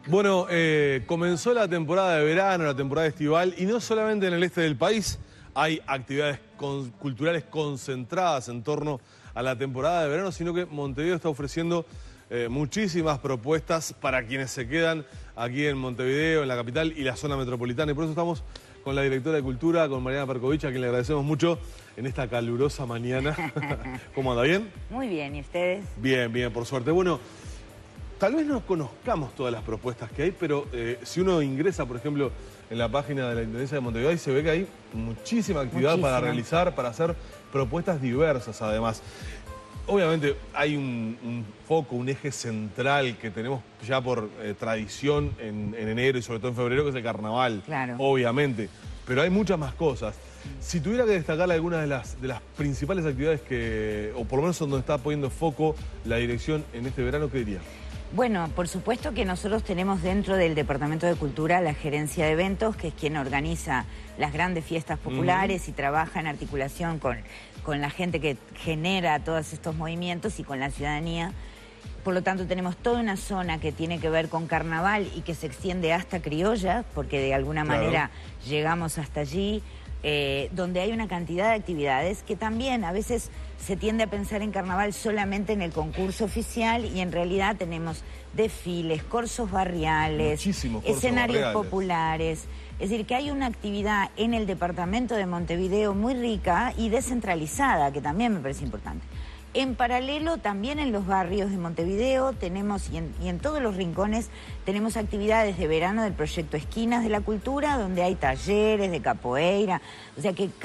Bueno, comenzó la temporada de verano, la temporada estival, y no solamente en el este del país hay actividades culturales concentradas en torno a la temporada de verano, sino que Montevideo está ofreciendo muchísimas propuestas para quienes se quedan aquí en Montevideo, en la capital y la zona metropolitana. Y por eso estamos con la directora de Cultura, con Mariana Perkovich, a quien le agradecemos mucho en esta calurosa mañana. ¿Cómo anda? ¿Bien? Muy bien, ¿y ustedes? Bien, bien, por suerte. Bueno, tal vez no conozcamos todas las propuestas que hay, pero si uno ingresa, por ejemplo, en la página de la Intendencia de Montevideo, ahí se ve que hay muchísima actividad para realizar, para hacer propuestas diversas además. Obviamente hay un foco, un eje central que tenemos ya por tradición en enero y sobre todo en febrero, que es el carnaval, claro, obviamente. Pero hay muchas más cosas. Si tuviera que destacar algunas de las principales actividades que, o por lo menos donde está poniendo foco la dirección en este verano, ¿qué diría? Bueno, por supuesto que nosotros tenemos dentro del Departamento de Cultura la gerencia de eventos, que es quien organiza las grandes fiestas populares y trabaja en articulación con la gente que genera todos estos movimientos y con la ciudadanía. Por lo tanto, tenemos toda una zona que tiene que ver con carnaval y que se extiende hasta criolla, porque de alguna manera llegamos hasta allí, donde hay una cantidad de actividades que también a veces se tiende a pensar en carnaval solamente en el concurso oficial y en realidad tenemos desfiles, corsos barriales, escenarios populares. Es decir, que hay una actividad en el departamento de Montevideo muy rica y descentralizada, que también me parece importante. En paralelo, también en los barrios de Montevideo tenemos, y en todos los rincones, tenemos actividades de verano del proyecto Esquinas de la Cultura, donde hay talleres de capoeira, o sea que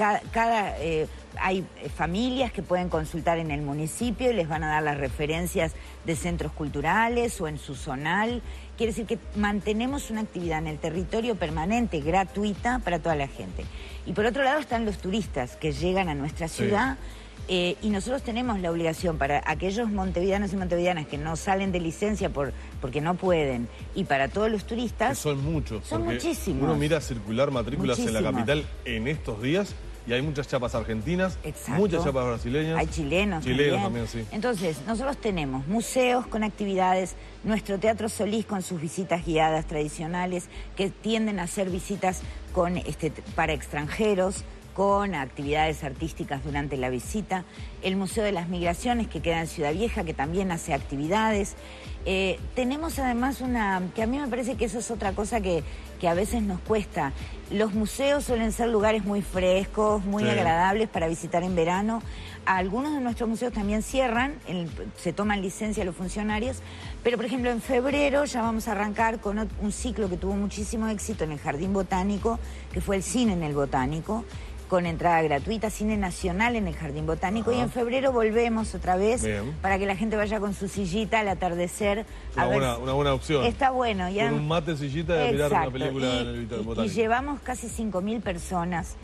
hay familias que pueden consultar en el municipio y les van a dar las referencias de centros culturales o en su zonal. Quiere decir que mantenemos una actividad en el territorio permanente, gratuita para toda la gente. Y por otro lado están los turistas que llegan a nuestra ciudad. Y nosotros tenemos la obligación para aquellos montevideanos y montevideanas que no salen de licencia porque no pueden, y para todos los turistas... Que son muchos. Son muchísimos. Uno mira circular matrículas en la capital en estos días y hay muchas chapas argentinas, muchas chapas brasileñas. Hay chilenos también, sí. Entonces, nosotros tenemos museos con actividades, nuestro Teatro Solís con sus visitas guiadas tradicionales, que tienden a hacer visitas para extranjeros, con actividades artísticas durante la visita, el Museo de las Migraciones que queda en Ciudad Vieja, que también hace actividades. Tenemos además que a mí me parece que eso es otra cosa que a veces nos cuesta. Los museos suelen ser lugares muy frescos, muy agradables para visitar en verano. Algunos de nuestros museos también cierran, se toman licencia los funcionarios, pero por ejemplo en febrero ya vamos a arrancar con un ciclo que tuvo muchísimo éxito en el Jardín Botánico, que fue el cine en el Botánico, con entrada gratuita, cine nacional en el Jardín Botánico, y en febrero volvemos otra vez para que la gente vaya con su sillita al atardecer. Una buena opción. Está bueno. Ya... Con un mate, sillita, de mirar una película en el Botánico. Y llevamos casi 5.000 personas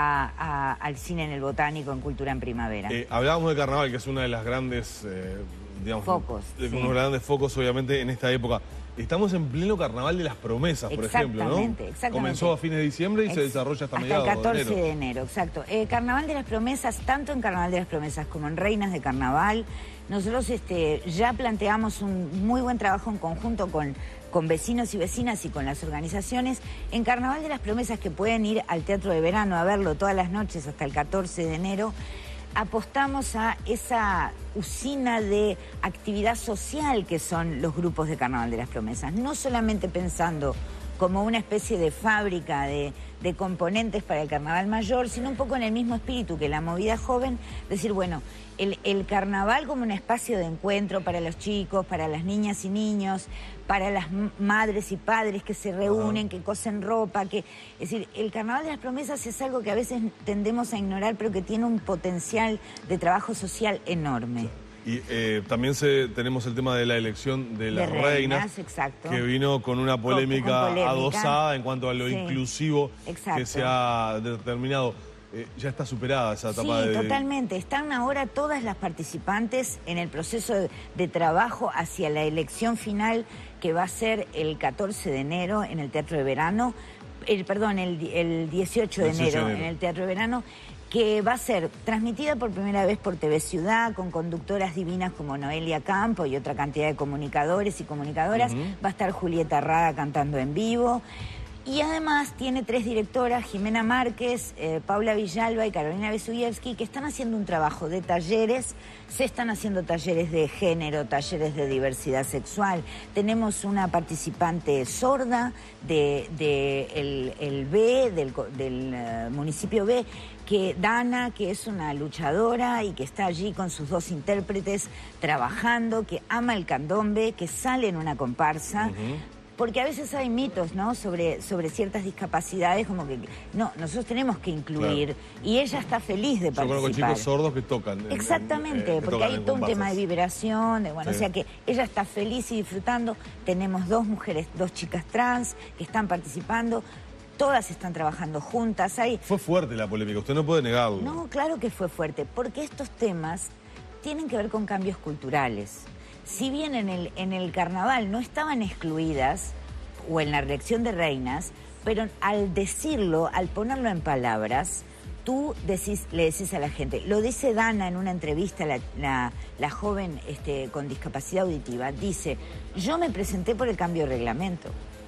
al cine en el Botánico, en Cultura en Primavera. Hablábamos de carnaval, que es una de las grandes, focos. Uno de los grandes focos, obviamente, en esta época. Estamos en pleno Carnaval de las Promesas, por ejemplo, ¿no? Exactamente. Comenzó a fines de diciembre y se desarrolla hasta mediados de enero. Hasta el 14 de enero, exacto. Carnaval de las Promesas, tanto en Carnaval de las Promesas como en Reinas de Carnaval, nosotros ya planteamos un muy buen trabajo en conjunto con vecinos y vecinas y con las organizaciones. En Carnaval de las Promesas, que pueden ir al Teatro de Verano a verlo todas las noches hasta el 14 de enero, apostamos a esa usina de actividad social que son los grupos de Carnaval de las Promesas, no solamente pensando como una especie de fábrica de componentes para el Carnaval Mayor, sino un poco en el mismo espíritu que la movida joven, decir, bueno, el carnaval como un espacio de encuentro para los chicos, para las niñas y niños, para las madres y padres que se reúnen, que cosen ropa, es decir, el Carnaval de las Promesas es algo que a veces tendemos a ignorar, pero que tiene un potencial de trabajo social enorme. Y también tenemos el tema de la elección de las reinas, que vino con una polémica adosada en cuanto a lo inclusivo que se ha determinado. Ya está superada esa etapa Sí, totalmente. Están ahora todas las participantes en el proceso de trabajo hacia la elección final, que va a ser el 14 de enero en el Teatro de Verano, el 18 de enero en el Teatro de Verano. que va a ser transmitida por primera vez por TV Ciudad, con conductoras divinas como Noelia Campo y otra cantidad de comunicadores y comunicadoras. Va a estar Julieta Rada cantando en vivo. Y además tiene 3 directoras, Jimena Márquez, Paula Villalba y Carolina Besuyevsky, que están haciendo un trabajo de talleres. Se están haciendo talleres de género, talleres de diversidad sexual. Tenemos una participante sorda del B, del municipio B, Dana, que es una luchadora y que está allí con sus 2 intérpretes trabajando, que ama el candombe, que sale en una comparsa. Porque a veces hay mitos, ¿no?, sobre ciertas discapacidades, como que no, nosotros tenemos que incluir. Claro. Y ella está feliz de participar. Yo conozco chicos sordos que tocan. Exactamente, porque hay todo un tema de vibración, o sea que ella está feliz y disfrutando. Tenemos 2 mujeres, 2 chicas trans que están participando. Todas están trabajando juntas. Fue fuerte la polémica, usted no puede negarlo. No, claro que fue fuerte, porque estos temas tienen que ver con cambios culturales. Si bien en el carnaval no estaban excluidas, o en la reacción de reinas, pero al decirlo, al ponerlo en palabras, tú le decís a la gente. Lo dice Dana en una entrevista, la joven con discapacidad auditiva, dice: yo me presenté por el cambio de reglamento.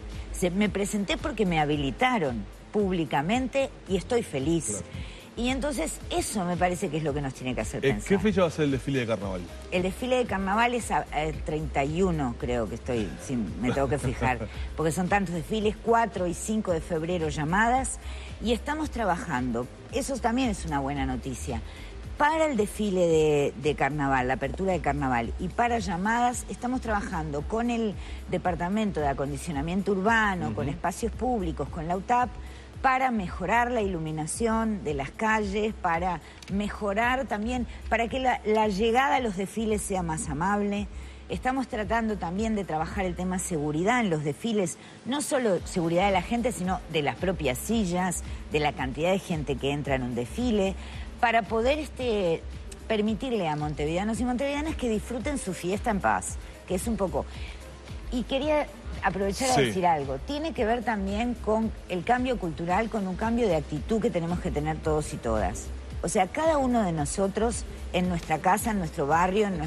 Me presenté porque me habilitaron públicamente y estoy feliz. Claro. Y entonces eso me parece que es lo que nos tiene que hacer pensar. ¿Qué fecha va a ser el desfile de carnaval? El desfile de carnaval es el 31, creo que estoy, sí, me tengo que fijar, porque son tantos desfiles, 4 y 5 de febrero llamadas, y estamos trabajando, eso también es una buena noticia. Para el desfile de carnaval, la apertura de carnaval, y para llamadas, estamos trabajando con el Departamento de Acondicionamiento Urbano, con espacios públicos, con la UTAP, para mejorar la iluminación de las calles, para mejorar también, para que la llegada a los desfiles sea más amable. Estamos tratando también de trabajar el tema seguridad en los desfiles, no solo seguridad de la gente, sino de las propias sillas, de la cantidad de gente que entra en un desfile, para poder permitirle a montevideanos y montevideanas que disfruten su fiesta en paz, que es un poco... Y quería aprovechar a decir algo. Tiene que ver también con el cambio cultural, con un cambio de actitud que tenemos que tener todos y todas. O sea, cada uno de nosotros, en nuestra casa, en nuestro barrio, en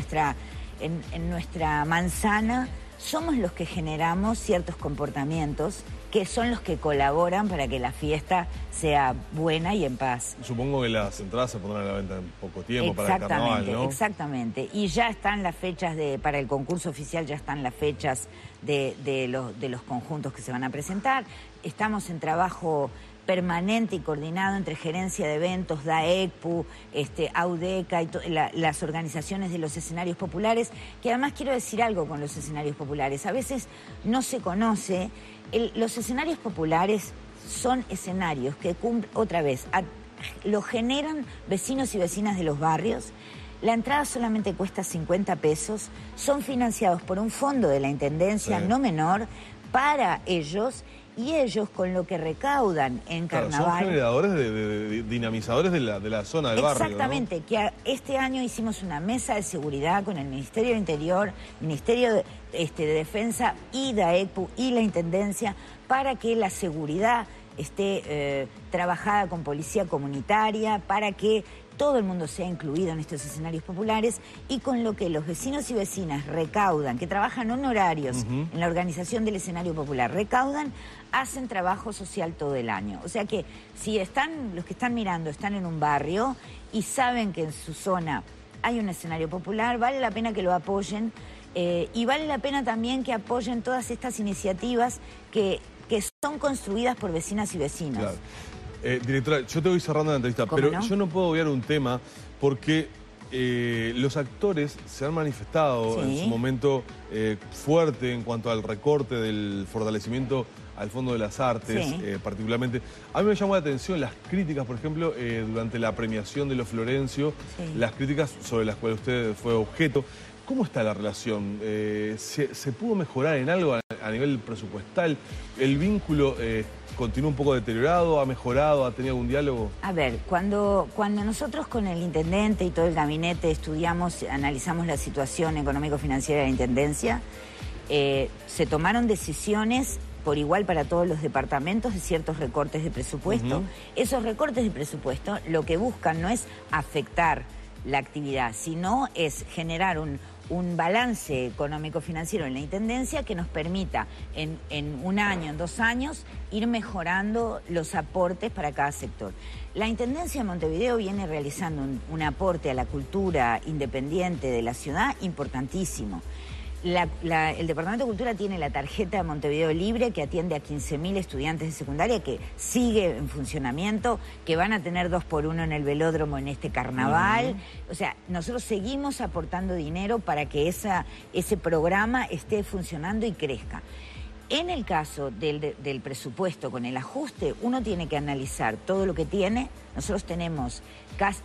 nuestra manzana, somos los que generamos ciertos comportamientos que son los que colaboran para que la fiesta sea buena y en paz. Supongo que las entradas se pondrán a la venta en poco tiempo para el carnaval, ¿no? Exactamente. Y ya están las fechas para el concurso oficial, ya están las fechas de los conjuntos que se van a presentar. Estamos en trabajo permanente y coordinado entre Gerencia de Eventos, DAECPU, AUDECA y las organizaciones de los escenarios populares, que además quiero decir algo con los escenarios populares. A veces no se conoce. Los escenarios populares son escenarios que otra vez, lo generan vecinos y vecinas de los barrios. La entrada solamente cuesta 50 pesos, son financiados por un fondo de la Intendencia no menor para ellos, y ellos con lo que recaudan en carnaval... Son generadores de dinamizadores de la zona del barrio, exactamente, ¿no? Que este año hicimos una mesa de seguridad con el Ministerio de Interior, Ministerio de Defensa y DAECPU y la Intendencia para que la seguridad esté trabajada con policía comunitaria, para que todo el mundo sea incluido en estos escenarios populares, y con lo que los vecinos y vecinas recaudan, que trabajan honorarios en la organización del escenario popular, recaudan, hacen trabajo social todo el año. O sea que si los que están mirando están en un barrio y saben que en su zona hay un escenario popular, vale la pena que lo apoyen, y vale la pena también que apoyen todas estas iniciativas que son construidas por vecinas y vecinos. Claro. Directora, yo te voy cerrando la entrevista, pero no? Yo no puedo obviar un tema porque los actores se han manifestado en su momento fuerte en cuanto al recorte del fortalecimiento al Fondo de las Artes, particularmente. A mí me llamó la atención las críticas, por ejemplo, durante la premiación de los Florencio, las críticas sobre las cuales usted fue objeto. ¿Cómo está la relación? ¿Se pudo mejorar en algo a nivel presupuestal? ¿El vínculo continúa un poco deteriorado? ¿Ha mejorado? ¿Ha tenido algún diálogo? A ver, cuando nosotros con el intendente y todo el gabinete analizamos la situación económico-financiera de la Intendencia, se tomaron decisiones por igual para todos los departamentos de ciertos recortes de presupuesto. Esos recortes de presupuesto lo que buscan no es afectar la actividad, sino es generar un balance económico-financiero en la Intendencia que nos permita en un año, en 2 años, ir mejorando los aportes para cada sector. La Intendencia de Montevideo viene realizando un aporte a la cultura independiente de la ciudad importantísimo. El Departamento de Cultura tiene la tarjeta de Montevideo Libre que atiende a 15.000 estudiantes de secundaria, que sigue en funcionamiento, que van a tener 2x1 en el velódromo en este carnaval. O sea, nosotros seguimos aportando dinero para que ese programa esté funcionando y crezca. En el caso del presupuesto con el ajuste, uno tiene que analizar todo lo que tiene. Nosotros tenemos casi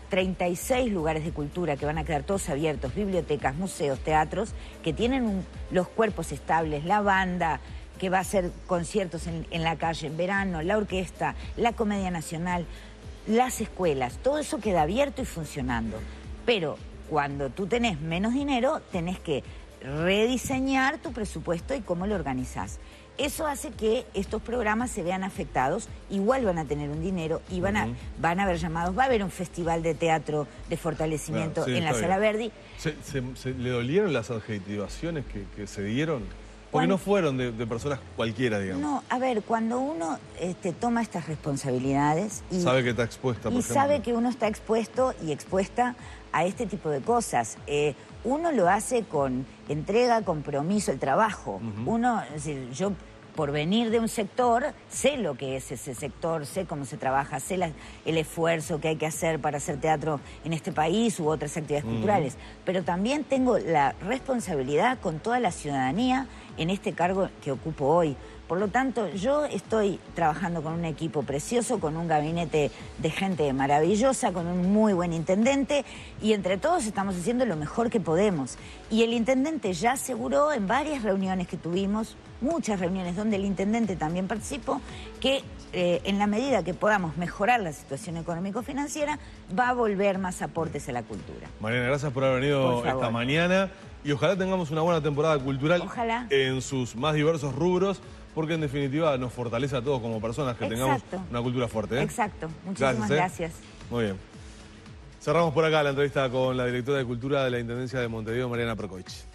36 lugares de cultura que van a quedar todos abiertos, bibliotecas, museos, teatros, que tienen los cuerpos estables, la banda, que va a hacer conciertos en la calle en verano, la orquesta, la Comedia Nacional, las escuelas, todo eso queda abierto y funcionando. Pero cuando tú tenés menos dinero, tenés que rediseñar tu presupuesto y cómo lo organizás. Eso hace que estos programas se vean afectados, igual van a tener un dinero y van a haber llamados, va a haber un festival de teatro de fortalecimiento en la Sala Verdi. ¿Se le dolieron las adjetivaciones que se dieron? Porque no fueron de personas cualquiera, digamos. No, a ver, cuando uno toma estas responsabilidades y sabe que está expuesta, por ejemplo. sabe que uno está expuesto y expuesta a este tipo de cosas. Uno lo hace con entrega, compromiso, el trabajo. Uno, es decir, yo por venir de un sector, sé lo que es ese sector, sé cómo se trabaja, sé el esfuerzo que hay que hacer para hacer teatro en este país u otras actividades culturales. Pero también tengo la responsabilidad con toda la ciudadanía en este cargo que ocupo hoy. Por lo tanto, yo estoy trabajando con un equipo precioso, con un gabinete de gente maravillosa, con un muy buen intendente, y entre todos estamos haciendo lo mejor que podemos. Y el intendente ya aseguró en varias reuniones que tuvimos, muchas reuniones donde el intendente también participó, que en la medida que podamos mejorar la situación económico-financiera, va a volver más aportes a la cultura. Mariana, gracias por haber venido esta mañana, y ojalá tengamos una buena temporada cultural en sus más diversos rubros, porque en definitiva nos fortalece a todos como personas que tengamos una cultura fuerte. Exacto. Muchísimas gracias. Muy bien. Cerramos por acá la entrevista con la directora de Cultura de la Intendencia de Montevideo, Mariana Perkovich.